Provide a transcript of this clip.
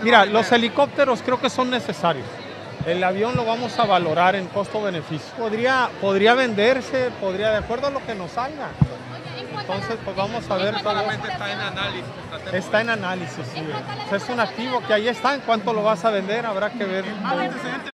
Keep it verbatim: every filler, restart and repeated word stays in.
Mira, los helicópteros creo que son necesarios. El avión lo vamos a valorar en costo-beneficio. Podría, podría venderse, podría, de acuerdo a lo que nos salga. Entonces, pues vamos a ver todo. Solamente está en análisis. Está en análisis, sí. Es un activo que ahí está. En cuánto lo vas a vender, habrá que ver.